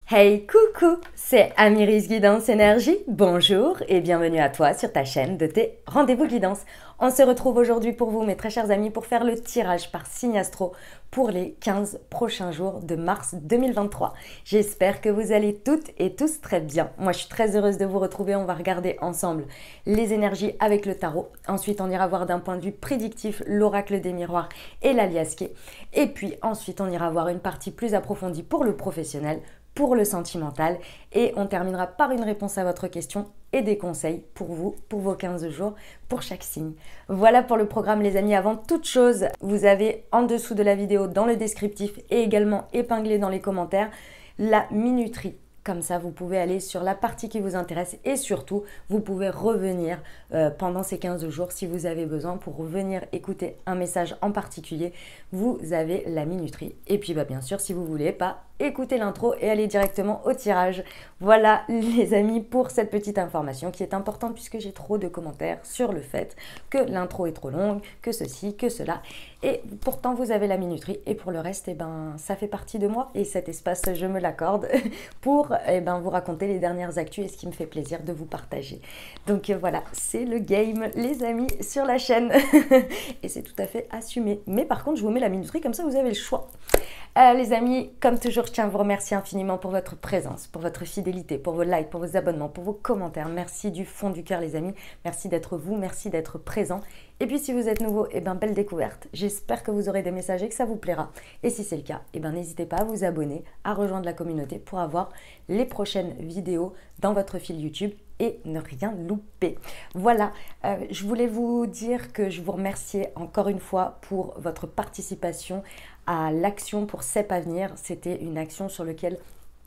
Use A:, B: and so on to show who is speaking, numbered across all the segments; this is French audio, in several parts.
A: Hey coucou, c'est Amiris Guidance Énergie, bonjour et bienvenue à toi sur ta chaîne de tes rendez-vous guidance. On se retrouve aujourd'hui pour vous mes très chers amis pour faire le tirage par signe astro pour les 15 prochains jours de mars 2023. J'espère que vous allez toutes et tous très bien. Moi je suis très heureuse de vous retrouver, on va regarder ensemble les énergies avec le tarot. Ensuite on ira voir d'un point de vue prédictif l'oracle des miroirs et l'aliasqué. Et puis ensuite on ira voir une partie plus approfondie pour le professionnel, pour le sentimental et on terminera par une réponse à votre question et des conseils pour vous, pour vos 15 jours, pour chaque signe. Voilà pour le programme les amis. Avant toute chose, vous avez en dessous de la vidéo dans le descriptif et également épinglé dans les commentaires la minuterie. Comme ça, vous pouvez aller sur la partie qui vous intéresse et surtout, vous pouvez revenir pendant ces 15 jours si vous avez besoin pour venir écouter un message en particulier. Vous avez la minuterie. Et puis, bien sûr, si vous voulez pas écouter l'intro et aller directement au tirage. Voilà les amis pour cette petite information qui est importante puisque j'ai trop de commentaires sur le fait que l'intro est trop longue, que ceci, que cela. Et pourtant, vous avez la minuterie et pour le reste, ça fait partie de moi et cet espace, je me l'accorde pour vous raconter les dernières actus et ce qui me fait plaisir de vous partager. Donc voilà, c'est le game les amis sur la chaîne et c'est tout à fait assumé. Mais par contre, je vous mets la minuterie comme ça, vous avez le choix. Les amis, comme toujours, je tiens à vous remercier infiniment pour votre présence, pour votre fidélité, pour vos likes, pour vos abonnements, pour vos commentaires. Merci du fond du cœur, les amis. Merci d'être vous, merci d'être présent. Et puis, si vous êtes nouveau, belle découverte. J'espère que vous aurez des messages et que ça vous plaira. Et si c'est le cas, n'hésitez pas à vous abonner, à rejoindre la communauté pour avoir les prochaines vidéos dans votre fil YouTube et ne rien louper. Voilà, je voulais vous dire que je vous remercie encore une fois pour votre participation à l'action pour CEP à venir. C'était une action sur laquelle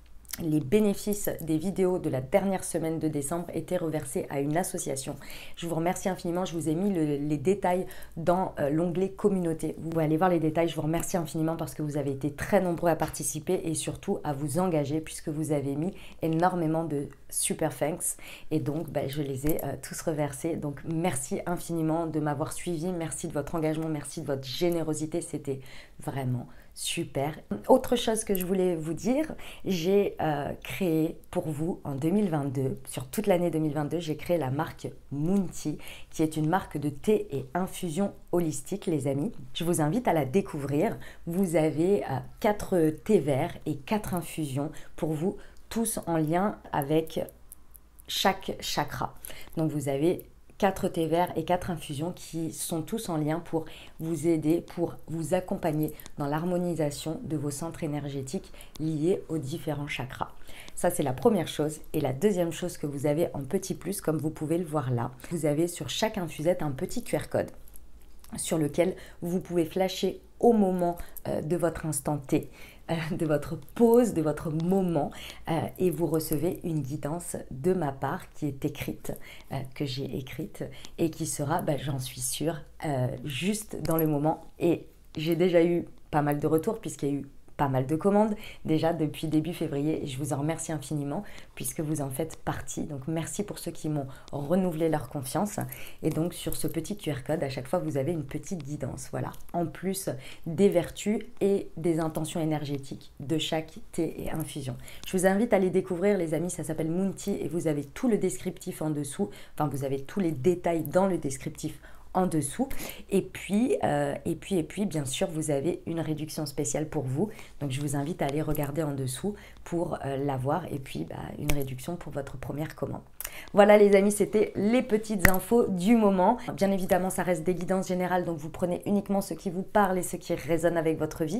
A: les bénéfices des vidéos de la dernière semaine de décembre étaient reversés à une association. Je vous remercie infiniment, je vous ai mis les détails dans l'onglet communauté. Vous pouvez aller voir les détails, je vous remercie infiniment parce que vous avez été très nombreux à participer et surtout à vous engager puisque vous avez mis énormément de super thanks et donc je les ai tous reversés. Donc merci infiniment de m'avoir suivi, merci de votre engagement, merci de votre générosité, c'était vraiment super. Autre chose que je voulais vous dire, j'ai créé pour vous en 2022, sur toute l'année 2022, j'ai créé la marque Moonty, qui est une marque de thé et infusion holistique, les amis. Je vous invite à la découvrir. Vous avez 4 thés verts et 4 infusions pour vous, tous en lien avec chaque chakra. Donc vous avez 4 thés verts et 4 infusions qui sont tous en lien pour vous aider, pour vous accompagner dans l'harmonisation de vos centres énergétiques liés aux différents chakras. Ça, c'est la première chose. Et la deuxième chose que vous avez en petit plus, comme vous pouvez le voir là, vous avez sur chaque infusette un petit QR code sur lequel vous pouvez flasher au moment de votre instant T, de votre pause, de votre moment et vous recevez une guidance de ma part qui est écrite, que j'ai écrite et qui sera, j'en suis sûre, juste dans le moment. Et j'ai déjà eu pas mal de retours puisqu'il y a eu pas mal de commandes déjà depuis début février et je vous en remercie infiniment puisque vous en faites partie. Donc merci pour ceux qui m'ont renouvelé leur confiance et donc sur ce petit QR code à chaque fois vous avez une petite guidance, voilà, en plus des vertus et des intentions énergétiques de chaque thé et infusion. Je vous invite à les découvrir les amis, ça s'appelle Moonty et vous avez tout le descriptif en dessous, enfin vous avez tous les détails dans le descriptif en dessous et puis bien sûr vous avez une réduction spéciale pour vous, donc je vous invite à aller regarder en dessous pour l'avoir et puis une réduction pour votre première commande. Voilà les amis, c'était les petites infos du moment. Bien évidemment ça reste des guidances générales, donc vous prenez uniquement ce qui vous parle et ce qui résonne avec votre vie.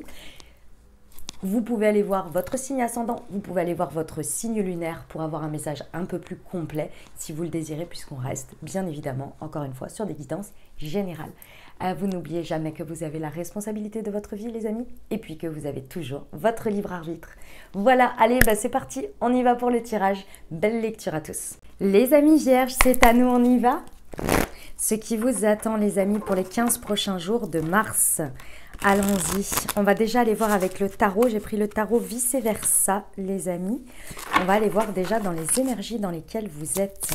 A: Vous pouvez aller voir votre signe ascendant, vous pouvez aller voir votre signe lunaire pour avoir un message un peu plus complet si vous le désirez, puisqu'on reste bien évidemment, encore une fois, sur des guidances générales. Vous n'oubliez jamais que vous avez la responsabilité de votre vie les amis, et puis que vous avez toujours votre libre arbitre. Voilà, allez, c'est parti, on y va pour le tirage. Belle lecture à tous. Les amis vierges, c'est à nous, on y va. Ce qui vous attend les amis pour les 15 prochains jours de mars. Allons-y, on va déjà aller voir avec le tarot, j'ai pris le tarot vice-versa les amis. On va aller voir déjà dans les énergies dans lesquelles vous êtes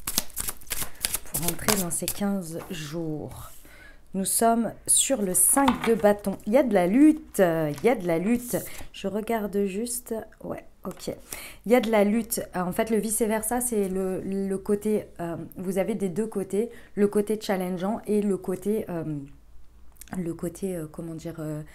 A: pour entrer dans ces 15 jours. Nous sommes sur le 5 de bâton, il y a de la lutte, il y a de la lutte. Je regarde juste, ouais, Ok. Il y a de la lutte. En fait, le vice-versa, c'est le côté... vous avez des deux côtés, le côté challengeant et comment dire,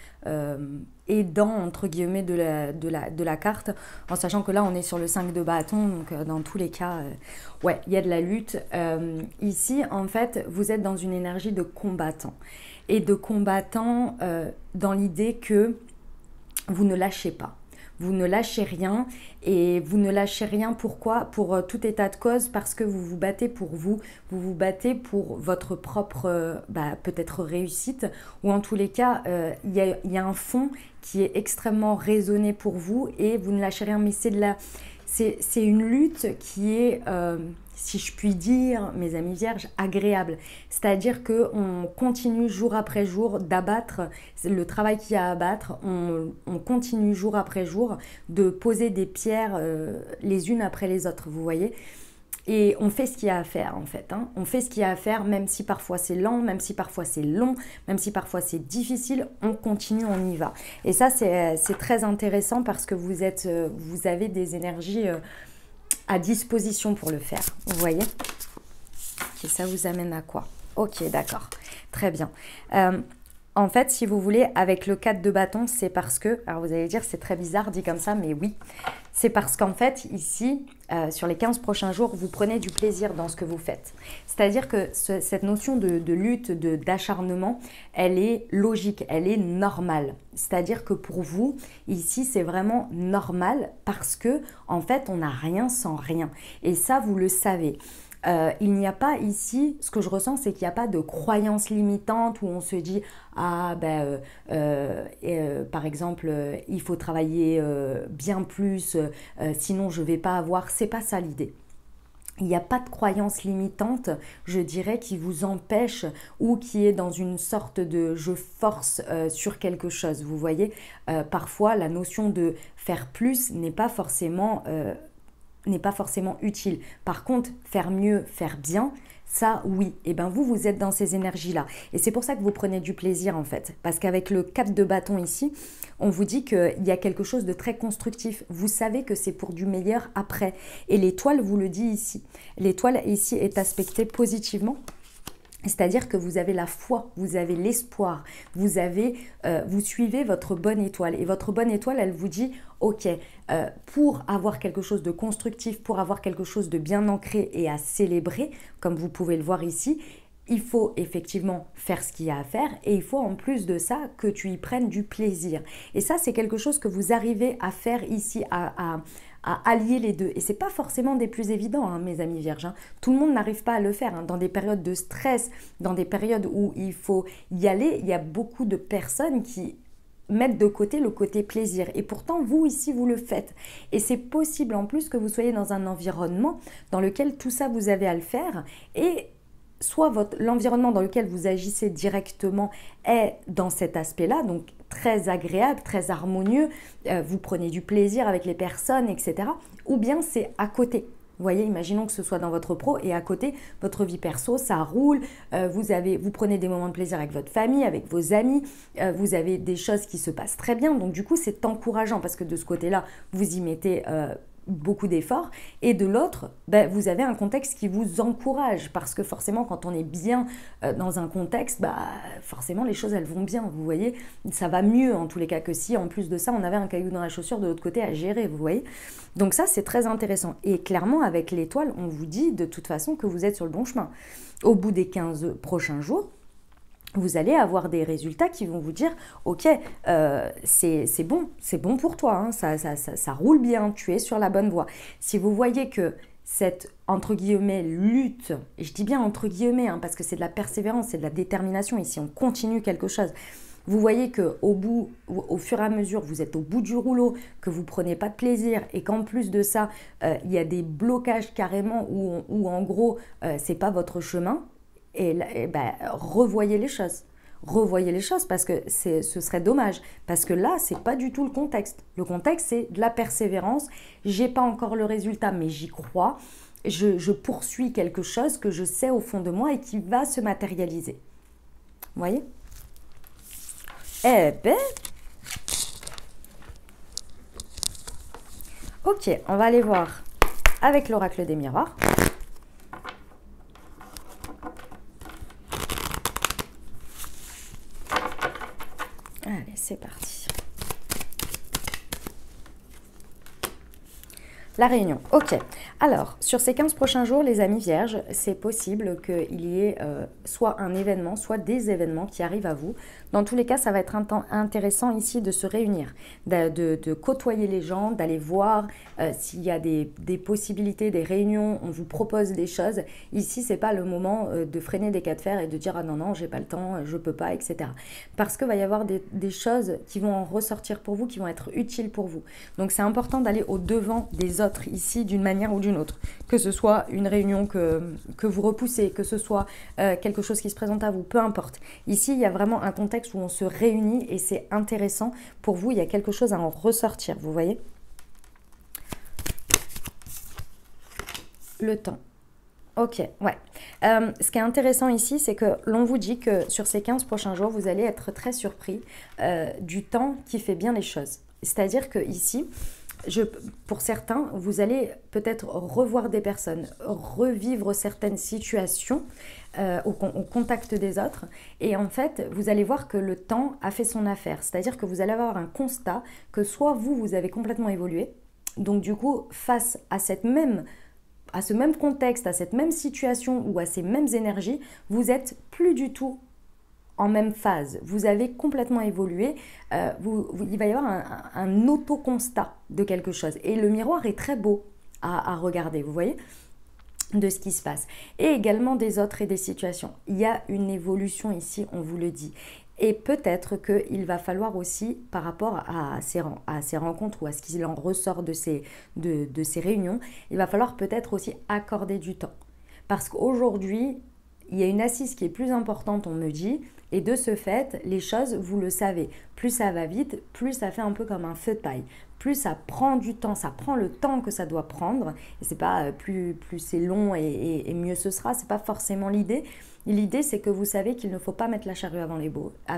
A: aidant, entre guillemets, de la carte, en sachant que là, on est sur le 5 de bâton, donc dans tous les cas, ouais, il y a de la lutte. Ici, en fait, vous êtes dans une énergie de combattant. Et de combattant dans l'idée que vous ne lâchez pas. Vous ne lâchez rien et vous ne lâchez rien pourquoi? Pour tout état de cause, parce que vous vous battez pour vous battez pour votre propre peut-être réussite, ou en tous les cas il y a un fond qui est extrêmement raisonné pour vous et vous ne lâchez rien, mais c'est une lutte qui est, si je puis dire, mes amis vierges, agréable. C'est-à-dire qu'on continue jour après jour d'abattre le travail qu'il y a à abattre. On continue jour après jour de poser des pierres les unes après les autres, vous voyez. Et on fait ce qu'il y a à faire en fait. Hein. On fait ce qu'il y a à faire, même si parfois c'est lent, même si parfois c'est long, même si parfois c'est difficile, on continue, on y va. Et ça, c'est très intéressant parce que vous avez des énergies à disposition pour le faire. Vous voyez? Et ça vous amène à quoi? Ok, d'accord. Très bien. En fait, si vous voulez, avec le 4 de bâton, c'est parce que... Alors vous allez dire, c'est très bizarre dit comme ça, mais oui. C'est parce qu'en fait, ici, sur les 15 prochains jours, vous prenez du plaisir dans ce que vous faites. C'est-à-dire que cette notion de lutte, d'acharnement, elle est logique, elle est normale. C'est-à-dire que pour vous, ici, c'est vraiment normal parce que, en fait, on n'a rien sans rien. Et ça, vous le savez. Il n'y a pas ici, ce que je ressens, c'est qu'il n'y a pas de croyance limitante où on se dit ah ben par exemple il faut travailler bien plus, sinon je vais pas avoir. C'est pas ça l'idée. Il n'y a pas de croyance limitante, je dirais, qui vous empêche ou qui est dans une sorte de je force sur quelque chose. Vous voyez, parfois la notion de faire plus n'est pas forcément utile. Par contre, faire mieux, faire bien, ça oui. Et bien vous êtes dans ces énergies-là. Et c'est pour ça que vous prenez du plaisir en fait. Parce qu'avec le 4 de bâton ici, on vous dit qu'il y a quelque chose de très constructif. Vous savez que c'est pour du meilleur après. Et l'étoile vous le dit ici. L'étoile ici est aspectée positivement. C'est-à-dire que vous avez la foi, vous avez l'espoir, vous suivez votre bonne étoile. Et votre bonne étoile, elle vous dit, ok, pour avoir quelque chose de constructif, pour avoir quelque chose de bien ancré et à célébrer, comme vous pouvez le voir ici, il faut effectivement faire ce qu'il y a à faire et il faut en plus de ça que tu y prennes du plaisir. Et ça, c'est quelque chose que vous arrivez à faire ici, à allier les deux. Et c'est pas forcément des plus évidents, hein, mes amis vierges. Hein. Tout le monde n'arrive pas à le faire. Hein. Dans des périodes de stress, dans des périodes où il faut y aller, il y a beaucoup de personnes qui mettre de côté le côté plaisir. Et pourtant, vous, ici, vous le faites. Et c'est possible, en plus, que vous soyez dans un environnement dans lequel tout ça, vous avez à le faire. Et soit l'environnement dans lequel vous agissez directement est dans cet aspect-là, donc très agréable, très harmonieux, vous prenez du plaisir avec les personnes, etc. Ou bien c'est à côté. Vous voyez, imaginons que ce soit dans votre pro et à côté, votre vie perso, ça roule, vous prenez des moments de plaisir avec votre famille, avec vos amis, vous avez des choses qui se passent très bien. Donc du coup, c'est encourageant parce que de ce côté-là, vous y mettez beaucoup d'efforts. Et de l'autre, vous avez un contexte qui vous encourage parce que forcément, quand on est bien dans un contexte, forcément, les choses, elles vont bien. Vous voyez, ça va mieux en tous les cas que si, en plus de ça, on avait un caillou dans la chaussure de l'autre côté à gérer, vous voyez. Donc ça, c'est très intéressant. Et clairement, avec l'étoile, on vous dit de toute façon que vous êtes sur le bon chemin. Au bout des 15 prochains jours, vous allez avoir des résultats qui vont vous dire « Ok, c'est bon pour toi, hein, ça roule bien, tu es sur la bonne voie. » Si vous voyez que cette, entre guillemets, lutte, et je dis bien entre guillemets, hein, parce que c'est de la persévérance, c'est de la détermination, ici on continue quelque chose, vous voyez qu'au fur et à mesure, vous êtes au bout du rouleau, que vous ne prenez pas de plaisir et qu'en plus de ça, il y a des blocages carrément où en gros, ce n'est pas votre chemin, et revoyez les choses. Revoyez les choses parce que ce serait dommage. Parce que là, ce n'est pas du tout le contexte. Le contexte, c'est de la persévérance. Je n'ai pas encore le résultat, mais j'y crois. Je poursuis quelque chose que je sais au fond de moi et qui va se matérialiser. Vous voyez? Ok, on va aller voir avec l'oracle des miroirs. Allez, c'est parti. La réunion, ok. Alors, sur ces 15 prochains jours, les amis vierges, c'est possible qu'il y ait soit un événement, soit des événements qui arrivent à vous. Dans tous les cas, ça va être un temps intéressant ici de se réunir, de côtoyer les gens, d'aller voir s'il y a des possibilités, des réunions, on vous propose des choses. Ici, c'est pas le moment de freiner des cas de fer et de dire « Ah non, non, j'ai pas le temps, je peux pas, etc. » Parce qu'il va y avoir des choses qui vont en ressortir pour vous, qui vont être utiles pour vous. Donc, c'est important d'aller au-devant des autres ici d'une manière ou d'une autre. Que ce soit une réunion que vous repoussez, que ce soit quelque chose qui se présente à vous, peu importe. Ici, il y a vraiment un contexte où on se réunit et c'est intéressant pour vous. Il y a quelque chose à en ressortir, vous voyez? Le temps. Ok, ouais. Ce qui est intéressant ici, c'est que l'on vous dit que sur ces 15 prochains jours, vous allez être très surpris du temps qui fait bien les choses. C'est-à-dire que ici, pour certains, vous allez peut-être revoir des personnes, revivre certaines situations au contact des autres. Et en fait, vous allez voir que le temps a fait son affaire. C'est-à-dire que vous allez avoir un constat que soit vous avez complètement évolué. Donc du coup, face à ce même contexte, à cette même situation ou à ces mêmes énergies, vous n'êtes plus du tout en même phase, vous avez complètement évolué, il va y avoir un auto-constat de quelque chose. Et le miroir est très beau à regarder, vous voyez, de ce qui se passe. Et également des autres et des situations. Il y a une évolution ici, on vous le dit. Et peut-être qu'il va falloir aussi, par rapport à ces rencontres ou à ce qu'il en ressort de ces réunions, il va falloir peut-être aussi accorder du temps. Parce qu'aujourd'hui, il y a une assise qui est plus importante, on me dit, et de ce fait, les choses, vous le savez, plus ça va vite, plus ça fait un peu comme un feu de paille. Plus ça prend du temps, ça prend le temps que ça doit prendre, et c'est pas plus c'est long et mieux ce sera, c'est pas forcément l'idée. L'idée, c'est que vous savez qu'il ne faut pas mettre la charrue avant les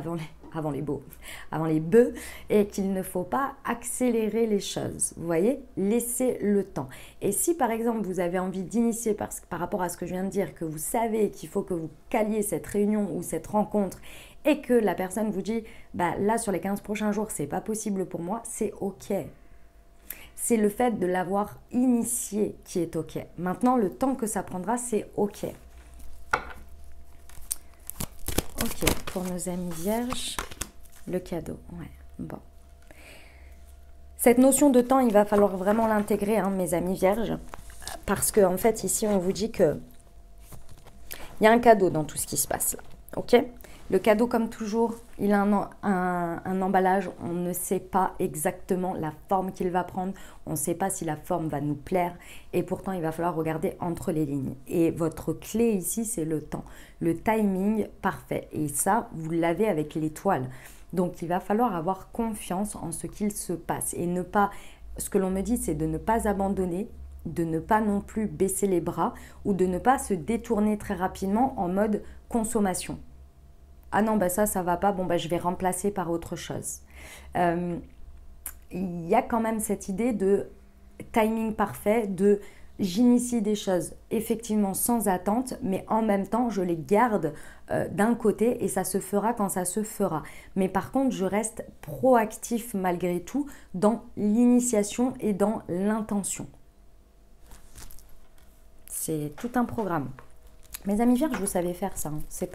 A: bœufs, et qu'il ne faut pas accélérer les choses. Vous voyez, laissez le temps. Et si par exemple vous avez envie d'initier par rapport à ce que je viens de dire, que vous savez qu'il faut que vous caliez cette réunion ou cette rencontre et que la personne vous dit bah là sur les 15 prochains jours c'est pas possible pour moi, c'est ok. C'est le fait de l'avoir initié qui est ok. Maintenant le temps que ça prendra, c'est ok. Ok, pour nos amis vierges, le cadeau, ouais, bon. Cette notion de temps, il va falloir vraiment l'intégrer, hein, mes amis vierges, parce qu'en fait, ici, on vous dit que il y a un cadeau dans tout ce qui se passe là, ok? Le cadeau, comme toujours, il a un emballage, on ne sait pas exactement la forme qu'il va prendre, on ne sait pas si la forme va nous plaire, et pourtant, il va falloir regarder entre les lignes. Et votre clé ici, c'est le temps, le timing parfait. Et ça, vous l'avez avec l'étoile. Donc, il va falloir avoir confiance en ce qu'il se passe. Et ne pas, ce que l'on me dit, c'est de ne pas abandonner, de ne pas non plus baisser les bras, ou de ne pas se détourner très rapidement en mode consommation. Ah non, bah ça va pas, bon bah je vais remplacer par autre chose. Il y a quand même cette idée de timing parfait, de j'initie des choses effectivement sans attente, mais en même temps je les garde d'un côté et ça se fera quand ça se fera. Mais par contre je reste proactif malgré tout dans l'initiation et dans l'intention. C'est tout un programme. Mes amis vierges, vous savez faire ça. Hein. C'est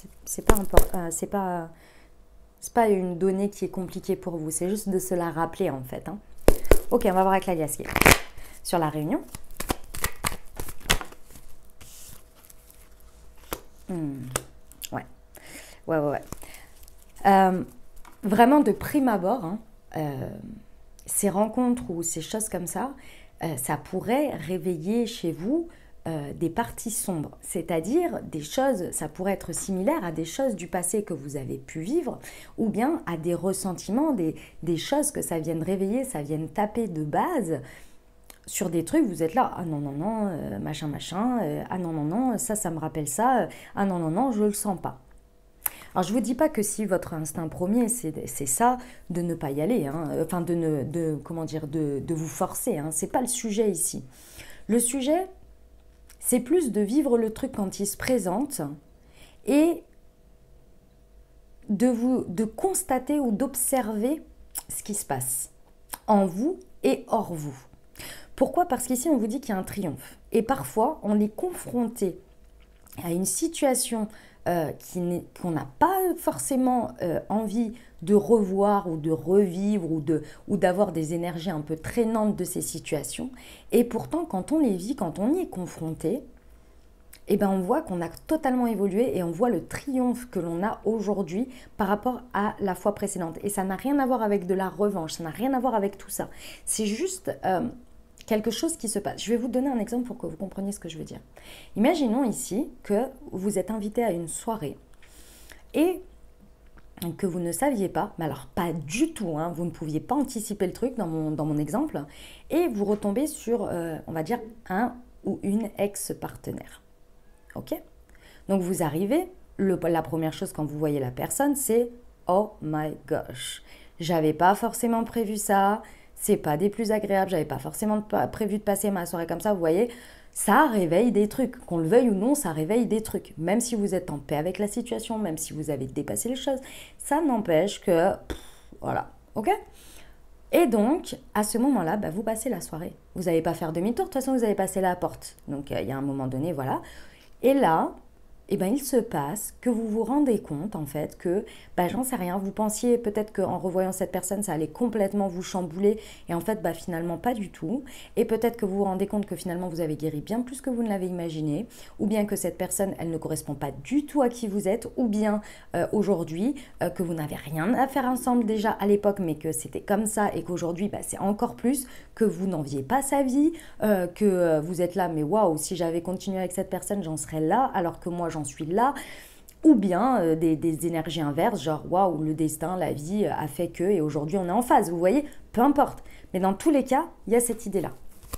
A: pas une donnée qui est compliquée pour vous. C'est juste de se la rappeler en fait. Hein. Ok, on va voir avec la Liasquille. Sur la réunion. Ouais. Vraiment de prime abord, hein, ces rencontres ou ces choses comme ça, ça pourrait réveiller chez vous des parties sombres, c'est-à-dire des choses, ça pourrait être similaire à des choses du passé que vous avez pu vivre ou bien à des ressentiments, des choses que ça vienne réveiller, ça vienne taper de base sur des trucs, vous êtes là, ah non, machin, ah non, ça me rappelle ça, ah non, je le sens pas. Alors, je ne vous dis pas que si votre instinct premier, c'est ça, de ne pas y aller, hein, enfin, comment dire, de vous forcer. Hein, ce n'est pas le sujet ici. Le sujet, c'est plus de vivre le truc quand il se présente et de constater ou d'observer ce qui se passe en vous et hors vous. Pourquoi? Parce qu'ici, on vous dit qu'il y a un triomphe. Et parfois, on est confronté à une situation qu'on n'a pas forcément envie de revoir ou de revivre ou d'avoir des énergies un peu traînantes de ces situations. Et pourtant, quand on les vit, quand on y est confronté, eh ben on voit qu'on a totalement évolué et on voit le triomphe que l'on a aujourd'hui par rapport à la fois précédente. Et ça n'a rien à voir avec de la revanche, ça n'a rien à voir avec tout ça. C'est juste quelque chose qui se passe. Je vais vous donner un exemple pour que vous compreniez ce que je veux dire. Imaginons ici que vous êtes invité à une soirée et que vous ne saviez pas, mais alors pas du tout, hein, vous ne pouviez pas anticiper le truc dans mon exemple, et vous retombez sur, on va dire, un ou une ex-partenaire. Ok? Donc vous arrivez, la première chose quand vous voyez la personne, c'est « Oh my gosh, j'avais pas forcément prévu ça, c'est pas des plus agréables, j'avais pas forcément prévu de passer ma soirée comme ça, vous voyez ?» Ça réveille des trucs, qu'on le veuille ou non, ça réveille des trucs. Même si vous êtes en paix avec la situation, même si vous avez dépassé les choses, ça n'empêche que, voilà, ok? Et donc, à ce moment-là, bah, vous passez la soirée. Vous n'allez pas faire demi-tour, de toute façon, vous avez passé la porte. Donc, il y a un moment donné, voilà. Et là, eh ben, il se passe que vous vous rendez compte, en fait, que, bah, j'en sais rien, vous pensiez peut-être qu'en revoyant cette personne, ça allait complètement vous chambouler, et en fait, bah, finalement, pas du tout. Et peut-être que vous vous rendez compte que finalement, vous avez guéri bien plus que vous ne l'avez imaginé, ou bien que cette personne, elle ne correspond pas du tout à qui vous êtes, ou bien aujourd'hui, que vous n'avez rien à faire ensemble déjà à l'époque, mais que c'était comme ça, et qu'aujourd'hui, bah, c'est encore plus, que vous n'enviez pas sa vie, que vous êtes là, mais waouh, si j'avais continué avec cette personne, j'en serais là, alors que moi, j'en suis là, ou bien des énergies inverses, genre waouh, le destin, la vie a fait que, et aujourd'hui on est en phase, vous voyez, peu importe. Mais dans tous les cas, il y a cette idée-là.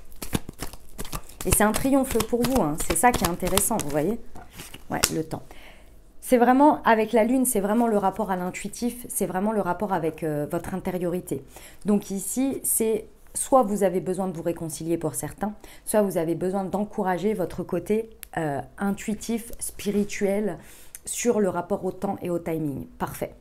A: Et c'est un triomphe pour vous, hein. C'est ça qui est intéressant, vous voyez. Ouais, le temps. C'est vraiment, avec la lune, c'est vraiment le rapport à l'intuitif, c'est vraiment le rapport avec votre intériorité. Donc ici, c'est soit vous avez besoin de vous réconcilier pour certains, soit vous avez besoin d'encourager votre côté intuitif, spirituel, sur le rapport au temps et au timing. Parfait.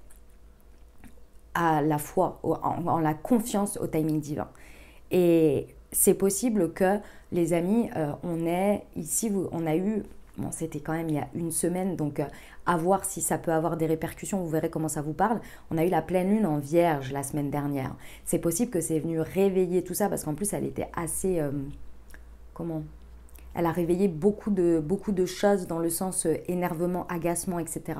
A: À la fois, en la confiance au timing divin. Et c'est possible que, les amis, on a eu, bon, c'était quand même il y a une semaine, donc à voir si ça peut avoir des répercussions, vous verrez comment ça vous parle. On a eu la pleine lune en Vierge la semaine dernière. C'est possible que c'est venu réveiller tout ça, parce qu'en plus, elle était assez... Elle a réveillé beaucoup de choses dans le sens énervement, agacement, etc.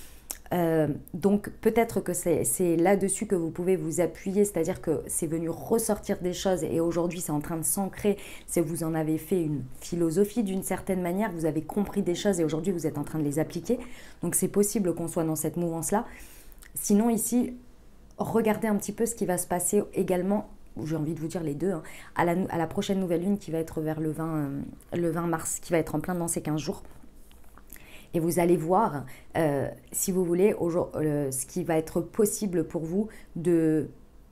A: Donc peut-être que c'est là-dessus que vous pouvez vous appuyer, c'est-à-dire que c'est venu ressortir des choses et aujourd'hui c'est en train de s'ancrer, c'est vous en avez fait une philosophie d'une certaine manière, vous avez compris des choses et aujourd'hui vous êtes en train de les appliquer. Donc c'est possible qu'on soit dans cette mouvance-là. Sinon ici, regardez un petit peu ce qui va se passer également, j'ai envie de vous dire les deux, hein, à la prochaine nouvelle lune qui va être vers le 20 mars, qui va être en plein dans ces 15 jours. Et vous allez voir, si vous voulez, ce qui va être possible pour vous de,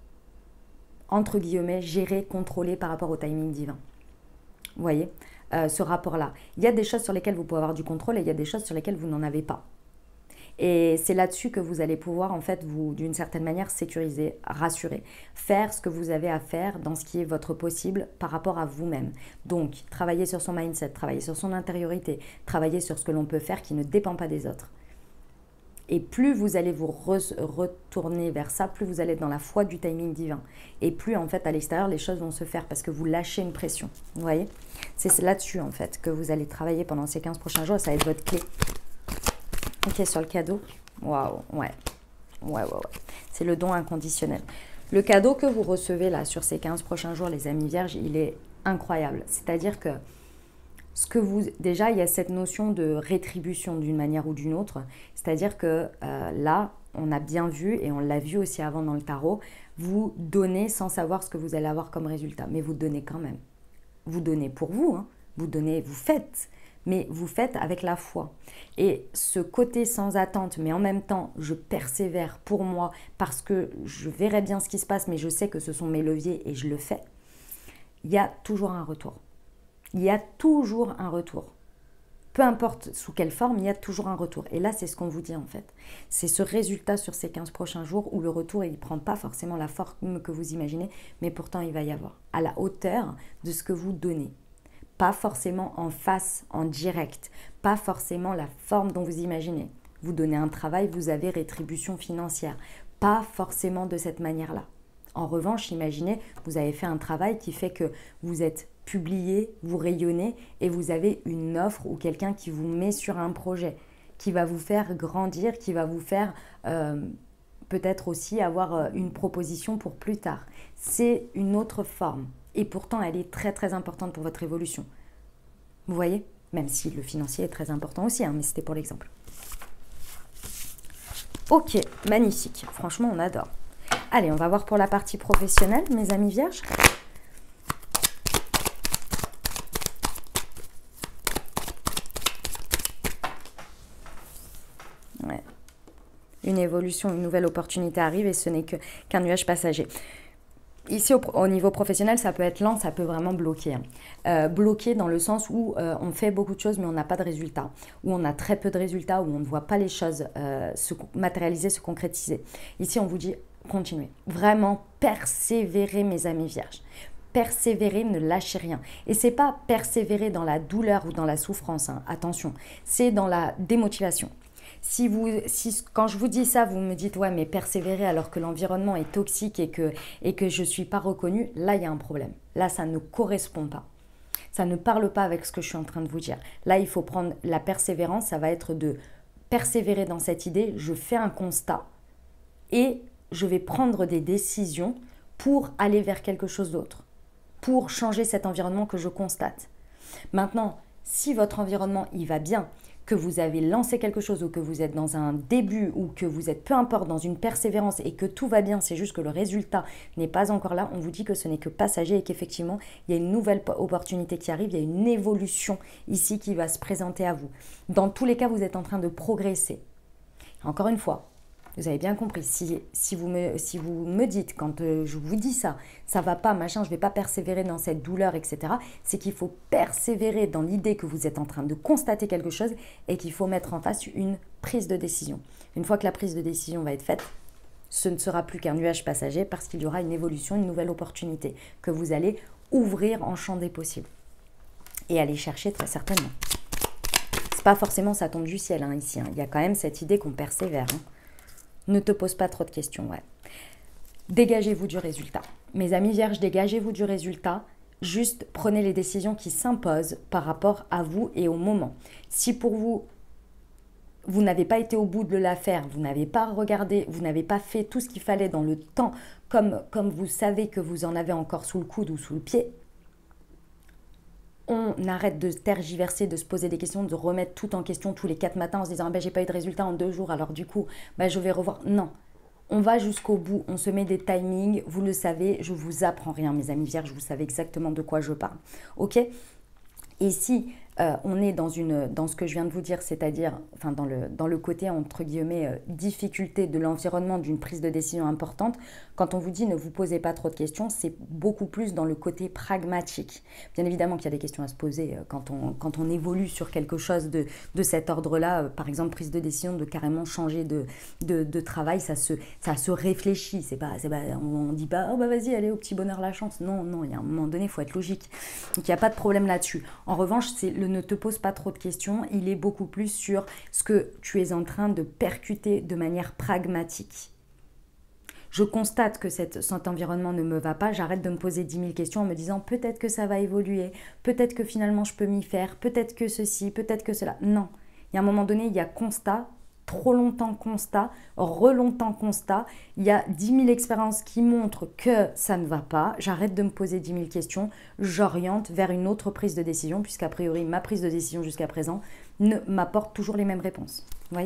A: entre guillemets, gérer, contrôler par rapport au timing divin. Vous voyez, ce rapport-là. Il y a des choses sur lesquelles vous pouvez avoir du contrôle et il y a des choses sur lesquelles vous n'en avez pas. Et c'est là-dessus que vous allez pouvoir, en fait, vous, d'une certaine manière, sécuriser, rassurer, faire ce que vous avez à faire dans ce qui est votre possible par rapport à vous-même. Donc, travailler sur son mindset, travailler sur son intériorité, travailler sur ce que l'on peut faire qui ne dépend pas des autres. Et plus vous allez vous retourner vers ça, plus vous allez être dans la foi du timing divin. Et plus, en fait, à l'extérieur, les choses vont se faire parce que vous lâchez une pression. Vous voyez? C'est là-dessus, en fait, que vous allez travailler pendant ces 15 prochains jours. Ça va être votre clé. Ok, sur le cadeau. Waouh, ouais. C'est le don inconditionnel. Le cadeau que vous recevez là sur ces 15 prochains jours, les amis vierges, il est incroyable. C'est-à-dire que déjà, il y a cette notion de rétribution d'une manière ou d'une autre. C'est-à-dire que là, on a bien vu, et on l'a vu aussi avant dans le tarot, vous donnez sans savoir ce que vous allez avoir comme résultat. Mais vous donnez quand même. Vous donnez pour vous, hein. Vous donnez, vous faites. mais vous faites avec la foi. Et ce côté sans attente, mais en même temps, je persévère pour moi parce que je verrai bien ce qui se passe, mais je sais que ce sont mes leviers et je le fais, il y a toujours un retour. Il y a toujours un retour. Peu importe sous quelle forme, il y a toujours un retour. Et là, c'est ce qu'on vous dit en fait. C'est ce résultat sur ces 15 prochains jours où le retour, il ne prend pas forcément la forme que vous imaginez, mais pourtant, il va y avoir à la hauteur de ce que vous donnez. Pas forcément en face, en direct. Pas forcément la forme dont vous imaginez. Vous donnez un travail, vous avez rétribution financière. Pas forcément de cette manière-là. En revanche, imaginez, vous avez fait un travail qui fait que vous êtes publié, vous rayonnez et vous avez une offre ou quelqu'un qui vous met sur un projet, qui va vous faire grandir, qui va vous faire peut-être aussi avoir une proposition pour plus tard. C'est une autre forme et pourtant elle est très très importante pour votre évolution. Vous voyez? Même si le financier est très important aussi, hein, mais c'était pour l'exemple. Ok, magnifique. Franchement, on adore. Allez, on va voir pour la partie professionnelle, mes amis vierges. Ouais. Une évolution, une nouvelle opportunité arrive et ce n'est qu'un nuage passager. Ici, au niveau professionnel, ça peut être lent, ça peut vraiment bloquer. Bloquer dans le sens où on fait beaucoup de choses, mais on n'a pas de résultats. Où on a très peu de résultats, où on ne voit pas les choses se matérialiser, se concrétiser. Ici, on vous dit, continuez. Vraiment, persévérez, mes amis vierges. Persévérer, ne lâchez rien. Et c'est pas persévérer dans la douleur ou dans la souffrance, hein, attention. C'est dans la démotivation. Quand je vous dis ça, vous me dites « ouais, mais persévérer alors que l'environnement est toxique et que je ne suis pas reconnue », là, il y a un problème. Là, ça ne correspond pas. Ça ne parle pas avec ce que je suis en train de vous dire. Là, il faut prendre la persévérance, ça va être de persévérer dans cette idée. Je fais un constat et je vais prendre des décisions pour aller vers quelque chose d'autre, pour changer cet environnement que je constate. Maintenant, si votre environnement, il va bien, que vous avez lancé quelque chose ou que vous êtes dans un début ou que vous êtes peu importe dans une persévérance et que tout va bien, c'est juste que le résultat n'est pas encore là, on vous dit que ce n'est que passager et qu'effectivement, il y a une nouvelle opportunité qui arrive, il y a une évolution ici qui va se présenter à vous. Dans tous les cas, vous êtes en train de progresser. Encore une fois, vous avez bien compris, si vous me dites, quand je vous dis ça, ça va pas, machin, je vais pas persévérer dans cette douleur, etc., c'est qu'il faut persévérer dans l'idée que vous êtes en train de constater quelque chose et qu'il faut mettre en face une prise de décision. Une fois que la prise de décision va être faite, ce ne sera plus qu'un nuage passager parce qu'il y aura une évolution, une nouvelle opportunité que vous allez ouvrir en champ des possibles et aller chercher très certainement. C'est pas forcément ça tombe du ciel, hein, ici. Hein. Il y a quand même cette idée qu'on persévère. Hein. Ne te pose pas trop de questions, ouais. Dégagez-vous du résultat. Mes amis vierges, dégagez-vous du résultat. Juste prenez les décisions qui s'imposent par rapport à vous et au moment. Si pour vous, vous n'avez pas été au bout de l'affaire, vous n'avez pas regardé, vous n'avez pas fait tout ce qu'il fallait dans le temps, comme vous savez que vous en avez encore sous le coude ou sous le pied, on arrête de tergiverser, de se poser des questions, de remettre tout en question tous les 4 matins en se disant « j'ai pas eu de résultat en 2 jours, alors du coup, je vais revoir ». Non, on va jusqu'au bout, on se met des timings, vous le savez, je vous apprends rien, mes amis vierges, vous savez exactement de quoi je parle. Ok ? Et si on est dans ce que je viens de vous dire, c'est-à-dire enfin dans le côté entre guillemets difficulté de l'environnement d'une prise de décision importante, quand on vous dit ne vous posez pas trop de questions, c'est beaucoup plus dans le côté pragmatique. Bien évidemment qu'il y a des questions à se poser quand on évolue sur quelque chose de cet ordre-là, par exemple prise de décision de carrément changer de travail, ça se réfléchit, on dit pas vas-y allez au petit bonheur la chance, non, il y a un moment donné il faut être logique, donc il n'y a pas de problème là-dessus. En revanche, ne te pose pas trop de questions, il est beaucoup plus sur ce que tu es en train de percuter de manière pragmatique. Je constate que cet environnement ne me va pas, j'arrête de me poser 10 000 questions en me disant peut-être que ça va évoluer, peut-être que finalement je peux m'y faire, peut-être que ceci, peut-être que cela. Non, il y a un moment donné, il y a constat, trop longtemps constat, relongtemps constat, il y a 10 000 expériences qui montrent que ça ne va pas, j'arrête de me poser 10 000 questions, j'oriente vers une autre prise de décision, puisqu'a priori ma prise de décision jusqu'à présent ne m'apporte toujours les mêmes réponses. Vous voyez ?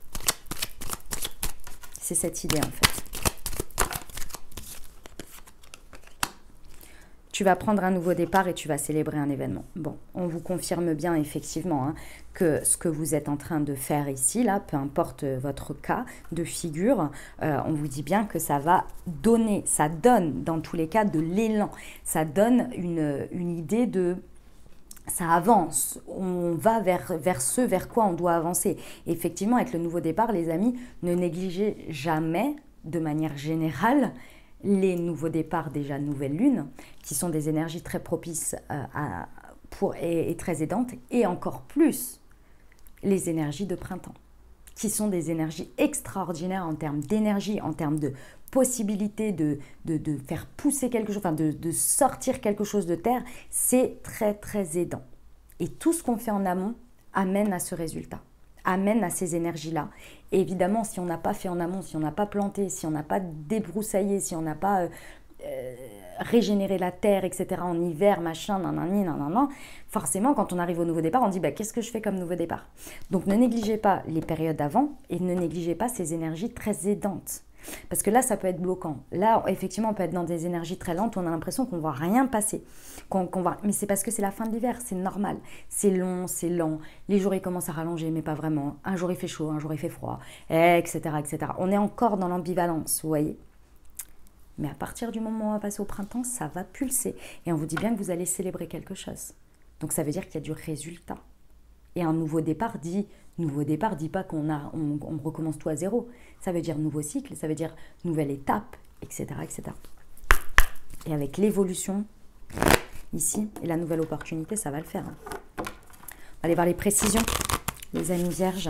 A: C'est cette idée en fait. tu vas prendre un nouveau départ et tu vas célébrer un événement. Bon, on vous confirme bien effectivement que ce que vous êtes en train de faire ici, là, peu importe votre cas de figure, on vous dit bien que ça va donner, ça donne dans tous les cas de l'élan, ça donne une idée de... Ça avance, on va vers ce vers quoi on doit avancer. Et effectivement, avec le nouveau départ, les amis, ne négligez jamais, de manière générale, les nouveaux départs, déjà nouvelle lune, qui sont des énergies très propices et très aidantes, et encore plus les énergies de printemps, qui sont des énergies extraordinaires en termes d'énergie, en termes de possibilité de faire pousser quelque chose, enfin de sortir quelque chose de terre, c'est très très aidant. Et tout ce qu'on fait en amont amène à ce résultat, amène à ces énergies-là. Et évidemment, si on n'a pas fait en amont, si on n'a pas planté, si on n'a pas débroussaillé, si on n'a pas régénéré la terre, etc., en hiver, machin, nanani, nanana, forcément, quand on arrive au nouveau départ, on dit bah, qu'est-ce que je fais comme nouveau départ? Donc ne négligez pas les périodes avant et ne négligez pas ces énergies très aidantes. Parce que là, ça peut être bloquant. Là, effectivement, on peut être dans des énergies très lentes, on a l'impression qu'on ne voit rien passer. Mais c'est parce que c'est la fin de l'hiver, c'est normal. C'est long, c'est lent. Les jours, ils commencent à rallonger, mais pas vraiment. Un jour, il fait chaud, un jour, il fait froid, etc., etc. On est encore dans l'ambivalence, vous voyez. Mais à partir du moment où on va passer au printemps, ça va pulser. Et on vous dit bien que vous allez célébrer quelque chose. Donc, ça veut dire qu'il y a du résultat. Et un nouveau départ dit pas on recommence tout à zéro. Ça veut dire nouveau cycle, ça veut dire nouvelle étape, etc., etc. Et avec l'évolution ici et la nouvelle opportunité, ça va le faire. On va aller voir les précisions, les amis vierges.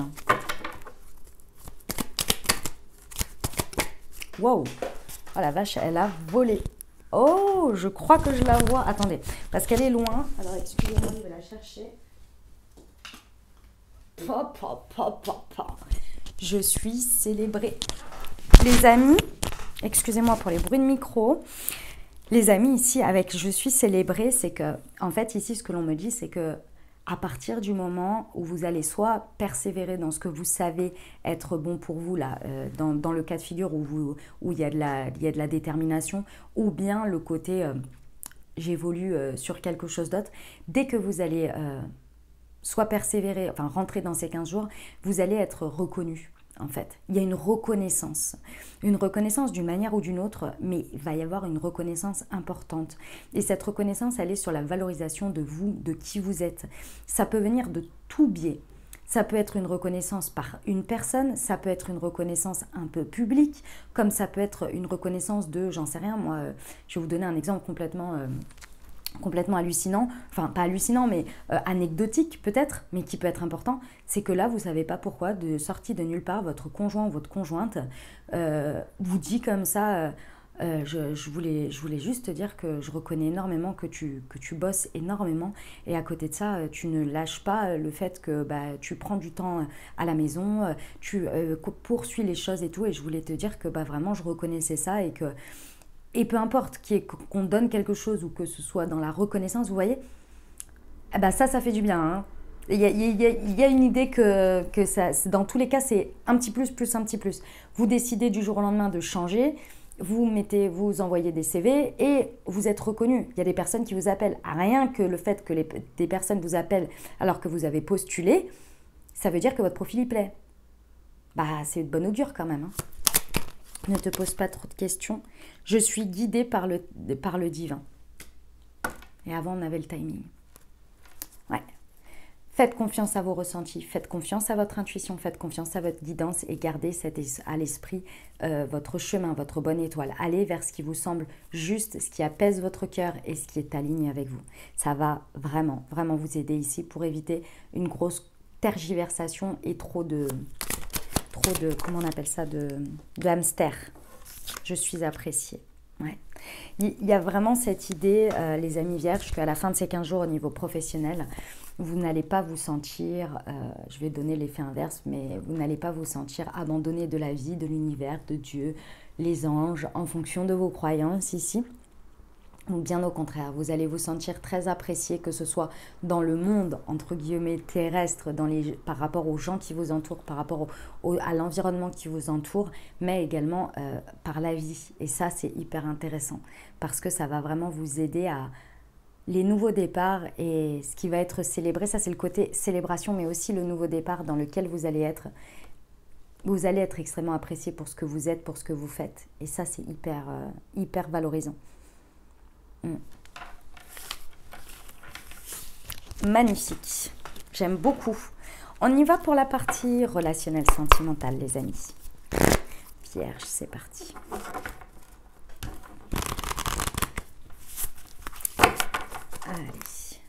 A: Wow! Oh la vache, elle a volé. Oh, je crois que je la vois. Attendez, parce qu'elle est loin. Alors excusez-moi, je vais la chercher. Je suis célébrée. Les amis, excusez-moi pour les bruits de micro. Les amis, ici, avec je suis célébrée, c'est que, en fait, ici, ce que l'on me dit, c'est que à partir du moment où vous allez soit persévérer dans ce que vous savez être bon pour vous, là, dans le cas de figure où il y a de la détermination, ou bien le côté j'évolue sur quelque chose d'autre, dès que vous allez soit persévérer, enfin rentrer dans ces 15 jours, vous allez être reconnu. En fait, il y a une reconnaissance d'une manière ou d'une autre, mais il va y avoir une reconnaissance importante. Et cette reconnaissance, elle est sur la valorisation de vous, de qui vous êtes. Ça peut venir de tout biais. Ça peut être une reconnaissance par une personne, ça peut être une reconnaissance un peu publique, comme ça peut être une reconnaissance de, j'en sais rien, moi, je vais vous donner un exemple complètement hallucinant, enfin pas hallucinant mais anecdotique peut-être, mais qui peut être important, c'est que là vous savez pas pourquoi, sorti de nulle part, votre conjoint ou votre conjointe vous dit comme ça, je voulais juste te dire que je reconnais énormément que tu bosses énormément, et à côté de ça tu ne lâches pas le fait que tu prends du temps à la maison, tu poursuis les choses et tout, et je voulais te dire que vraiment je reconnaissais ça, et peu importe qu'on donne quelque chose ou que ce soit dans la reconnaissance, vous voyez, ça fait du bien. Hein. Il y a une idée que ça, dans tous les cas, c'est un petit plus, plus un petit plus. Vous décidez du jour au lendemain de changer, vous envoyez des CV et vous êtes reconnu. Il y a des personnes qui vous appellent. Rien que le fait que des personnes vous appellent alors que vous avez postulé, ça veut dire que votre profil y plaît. C'est de bonne augure quand même. Hein. Ne te pose pas trop de questions. Je suis guidée par le divin. Et avant, on avait le timing. Ouais. Faites confiance à vos ressentis, faites confiance à votre intuition, faites confiance à votre guidance et gardez à l'esprit votre chemin, votre bonne étoile. Allez vers ce qui vous semble juste, ce qui apaise votre cœur et ce qui est aligné avec vous. Ça va vraiment, vraiment vous aider ici pour éviter une grosse tergiversation et trop de comment on appelle ça, de hamster. Je suis appréciée. Ouais. Il y a vraiment cette idée, les amis vierges, qu'à la fin de ces 15 jours au niveau professionnel, vous n'allez pas vous sentir, je vais donner l'effet inverse, mais vous n'allez pas vous sentir abandonné de la vie, de l'univers, de Dieu, les anges, en fonction de vos croyances ici. ou bien au contraire, vous allez vous sentir très apprécié, que ce soit dans le monde, entre guillemets, terrestre, par rapport aux gens qui vous entourent, par rapport à l'environnement qui vous entoure, mais également par la vie. Et ça, c'est hyper intéressant, parce que ça va vraiment vous aider à les nouveaux départs et ce qui va être célébré. Ça, c'est le côté célébration, mais aussi le nouveau départ dans lequel vous allez être. Vous allez être extrêmement apprécié pour ce que vous êtes, pour ce que vous faites. Et ça, c'est hyper valorisant. Magnifique, j'aime beaucoup. On y va pour la partie relationnelle sentimentale, les amis. Vierge, c'est parti. Allez.